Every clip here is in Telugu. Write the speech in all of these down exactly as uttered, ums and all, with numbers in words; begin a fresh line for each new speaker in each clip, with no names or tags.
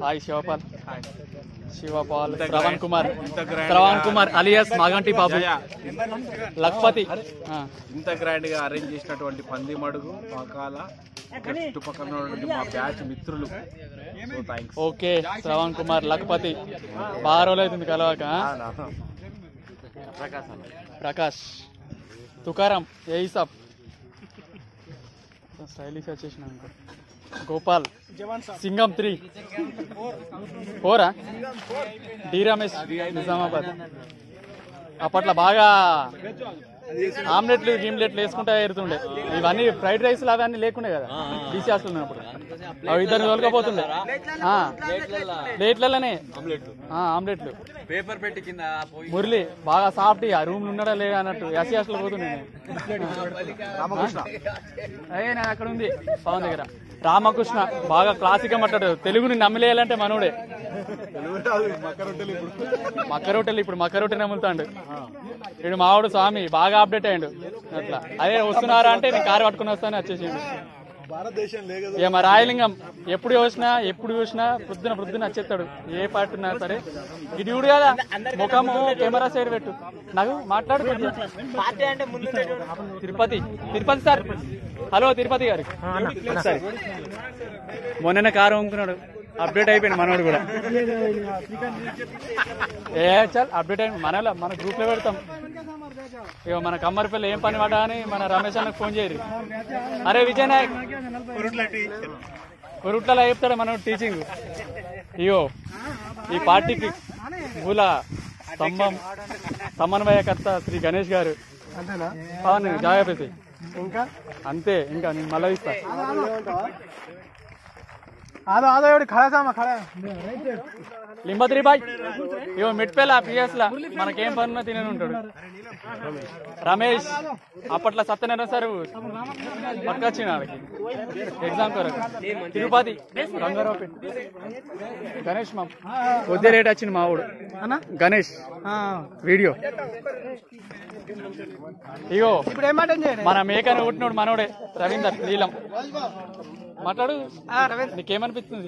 హాయ్ శివపాల్ శివపాల్ శ్రవణ్ కుమార్ శ్రవణ్ కుమార్ అలియాస్ మాగంటి బాబు లక్పతి
ఇంత గ్రాండ్ గా అరేంజ్ చేసినటువంటి పంది మడుగు పాకాల చుట్టుపక్కల మా బ్యాచ్ మిత్రులు.
ఓకే శ్రవణ్ కుమార్ లక్పతి బాగా రోజులు అవుతుంది కలవాక. ప్రకాష్ తుకారం ఏసాబ్ స్టైలిష్ వచ్చేసిన గోపాల్ సింగం త్రీ ఫోరా డి రమేష్ నిజామాబాద్. అప్పట్లో బాగా ఆమ్లెట్లు గిమ్లెట్లు వేసుకుంటా ఎరుతుండే. ఇవన్నీ ఫ్రైడ్ రైస్లు అవన్నీ లేకుండే కదా బీసీ హాస్టల్ ఉన్నప్పుడు. అవి ఇద్దరు తోలుకపోతుండే ప్లేట్లలోనే ఆమ్లెట్లు.
పేపర్ పెట్టి కింద
మురళి బాగా సాఫ్ట్ ఆ రూమ్ ఉన్నాడా లేదా అన్నట్టు ఎస్సీ హాస్టల్ పోతుండే. అదే నేను అక్కడ ఉంది పవన్ దగ్గర. రామకృష్ణ బాగా క్లాసిక్ గా మాట్లాడారు. తెలుగుని నమ్మలేయాలంటే మనోడే. మక్క రొట్టెలు ఇప్పుడు మక్క రొట్టె నమ్ముతాడు వీడు మావాడు స్వామి. బాగా అప్డేట్ అయ్యాడు అట్లా. అదే వస్తున్నారా అంటే నేను కారు పట్టుకుని వస్తాను వచ్చేసిండు. ఇక మా రాయలింగం ఎప్పుడు చూసినా ఎప్పుడు చూసినా ప్రొద్దున ప్రొద్దున వచ్చేస్తాడు. ఏ పార్టీ ఉన్నా సరే ఇది చూడు కదా ముఖము కెమెరా సైడ్ పెట్టు నాకు మాట్లాడు. తిరుపతి తిరుపతి సార్ హలో తిరుపతి గారు సరే. మొన్న కారు అమ్ముకున్నాడు అప్డేట్ అయిపోయింది మనోడు కూడా. ఏ చాలు అప్డేట్ అయిపోయింది. మన మన గ్రూప్ లో పెడతాం. ఇక మన కమ్మరిపల్లి ఏం పని పడ్డా అని మన రమేష్ అన్నకు ఫోన్ చేయరు. అరే విజయ్ నాయక్ కొరుట్లలో చెప్తాడు మన టీచింగ్. ఇయో ఈ పార్టీకి మూల స్తంభం సమన్వయకర్త శ్రీ గణేష్ గారు. పవన్ జాగ్రత్త ఇంకా అంతే. ఇంకా నేను మళ్ళీ ఇస్తా. లింబత్రి బాయ్ ఇవో మిట్పేల పిఎస్ లా మనకేం పనున్నా తినే ఉంటాడు. రమేష్ అప్పట్లో సత్యనారాయణ సార్ పట్టుకొచ్చిన వాళ్ళకి ఎగ్జామ్ కొరకు. తిరుపతి రంగారావు గణేష్ మా కొద్ది రేట్ వచ్చింది మా ఊడు గణేష్ వీడియో. ఇగో మన మేకను కొట్టినోడు మనోడే రవీందర్ నీలం. మాట్లాడు నీకేమనిపిస్తుంది?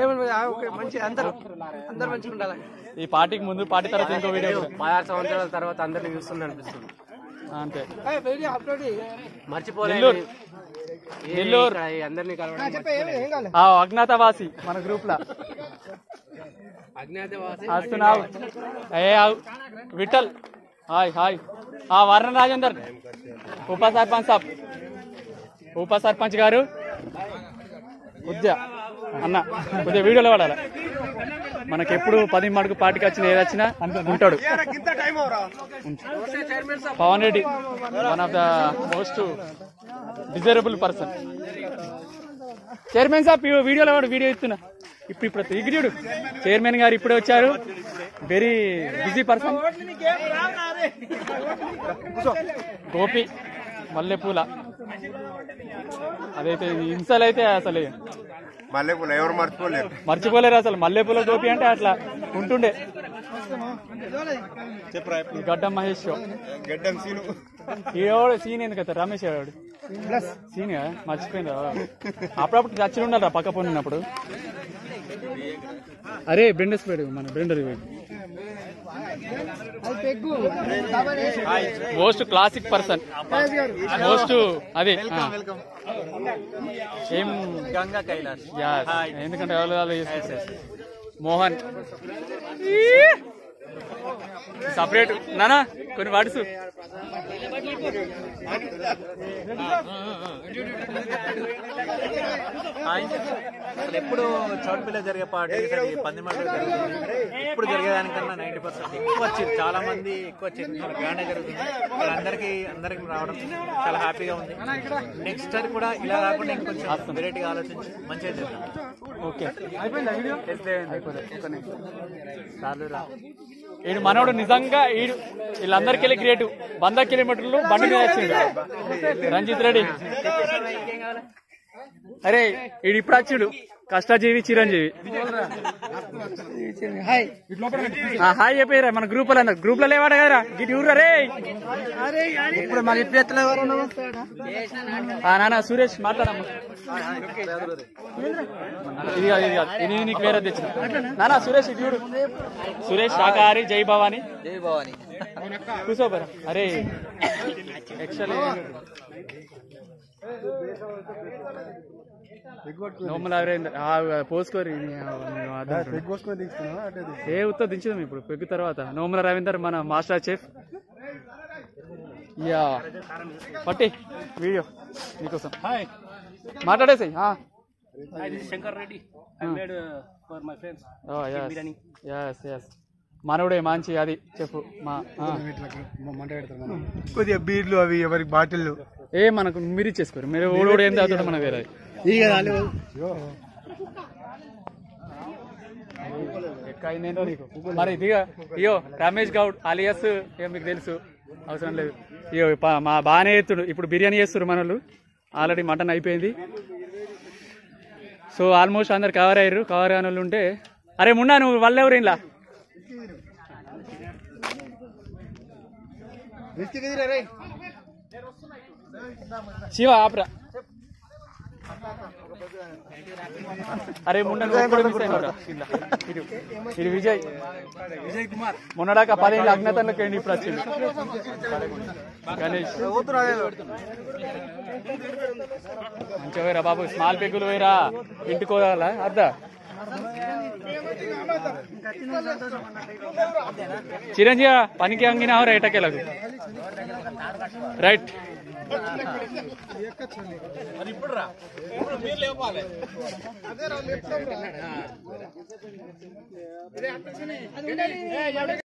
ఈ పార్టీకి ముందు పార్టీ తర్వాత ఇంకో వీడియో
పదహారు సంవత్సరాల తర్వాత అందరినీ చూస్తుంది అనిపిస్తుంది
అంతే.
మర్చిపోలేదు
నెల్లూరు
అందరినీ
అజ్ఞాతవాసి మన గ్రూప్ లా వస్తున్నావు. ఏ విఠల్ హాయ్ హాయ్. వర్ణ రాజేందర్ ఉప సర్పంచ్ సాబ్ ఉప సర్పంచ్ గారు కొద్దిగా అన్న కొద్దిగా వీడియోలో పడాలి. మనకెప్పుడు పది మడుగు పార్టీకి వచ్చిన ఏది వచ్చినా ఉంటాడు. Pavan Reddy one of the most desirable person. Chairman సాబ్ వీడియోలో వాడు వీడియో ఇస్తున్నా. ఇప్పుడు ఇప్పుడు ఎగ్జిక్యూడు చైర్మన్ గారు ఇప్పుడే వచ్చారు. Very busy person. గోపి మల్లెపూల అదైతే ఇన్సల్ అయితే అసలు
మల్లెపూల ఎవరు మర్చిపోలేరు
మర్చిపోలేరు అసలు. మల్లెపూల గోపి అంటే అట్లా ఉంటుండే. గడ్డం మహేష్
గడ్డం సీను
ఈడోడు సీన్ ఎందుకు అవుతారు రమేష్ గారు సీన్ మర్చిపోయిందా? అప్పుడప్పుడు టచ్లు ఉండాలి పక్క పోయినప్పుడు. అరే బ్రెండస్ పేడు మన బ్రెండర్ మోస్ట్ క్లాసిక్ పర్సన్ మోస్ట్ అది ఏం
గంగా కైలాష్.
ఎందుకంటే ఎవరు మోహన్ సపరేట్ నానా కొన్ని వాడుసు.
అసలు ఎప్పుడు చౌటుపల్లి జరిగే పార్టీ పంది మాట ఇప్పుడు జరిగేదానికన్నా నైన్టీ పర్సెంట్ ఎక్కువ వచ్చింది. చాలా మంది ఎక్కువ వచ్చింది. గ్రాండ్ జరుగుతుంది. వాళ్ళందరికీ అందరికి రావడం చాలా హ్యాపీగా ఉంది. నెక్స్ట్ సారి కూడా ఇలా కాకుండా ఇంకొంచెం వెరైటీగా ఆలోచించి మంచిగా చేద్దాం.
ఓకే ఈడు మనోడు నిజంగా ఈడు వీళ్ళందరికీ వెళ్ళి క్రియేటివ్. వంద కిలోమీటర్లు బండి మీద వచ్చిండు రంజిత్ రెడ్డి. అరే ఇది ఇప్పుడు వచ్చాడు కష్టజీవి చిరంజీవి. హాయ్ చెప్పారా మన గ్రూప్ లో గ్రూప్ లో లేవాడు కదరా గిటి ఊర్రా రే. నాన్న సురేష్ మాట్లాడమ్మా. ఇది కాదు ఇది కాదు ఇది నీకు వేరే తెచ్చిన నానా సురేష్ ఇది చూడు. సురేష్ శాకాహారి జై భవాని
జై భవాని
కూర్చోబరా. అరే ఎక్స్ట్రా నోమల పోసుకోరి ఏ ఉత్త దించుదాం ఇప్పుడు పెగ్గు తర్వాత. నోమల రవీందర్ మన మాస్టర్ చెఫ్. యా పట్టి వీడియో నీకోసం మాట్లాడేసాయి.
Shankar Reddy for my friends
మనవుడే మంచి అది చెప్పు మా
కొద్దిగా బీర్లు అవి ఎవరికి బాటిల్లు
ఏ మనకు మీరు ఇచ్చేసుకోరు. మీరు ఓడోడు ఏం తాగుతాడు మనకు వేరే ఎక్కడైందేంటో నీకు. మరి ఇదిగా ఇయో రమేష్ గౌడ్ అలియాస్ ఏం మీకు తెలుసు అవసరం లేదు. ఇయో మా బాగానే ఎత్తుడు. ఇప్పుడు బిర్యానీ చేస్తున్నారు మన వాళ్ళు. ఆల్రెడీ మటన్ అయిపోయింది. సో ఆల్మోస్ట్ అందరు కవర్ అయ్యారు. కవర్ కాని వాళ్ళు ఉంటే అరే మున్నా నువ్వు వాళ్ళెవరు ఇలా శివ ఆప్రా. అరే ముండ ఇది విజయ్ విజయ్ కుమార్ మొన్నడాక పదేళ్ళ అజ్ఞాతంలోకి వెళ్ళి ఇప్పుడు వచ్చింది గణేష్. మంచిగా వేరా బాబు స్మాల్ పెగ్గులు వేరా ఇంటికోవాలా అద్దా. చిరంజీవి పనికి అంగినావు రైటకెళ్ళకు రైట్.
ఇప్పుడు రా ఇప్పుడు మీరు లేపాలి.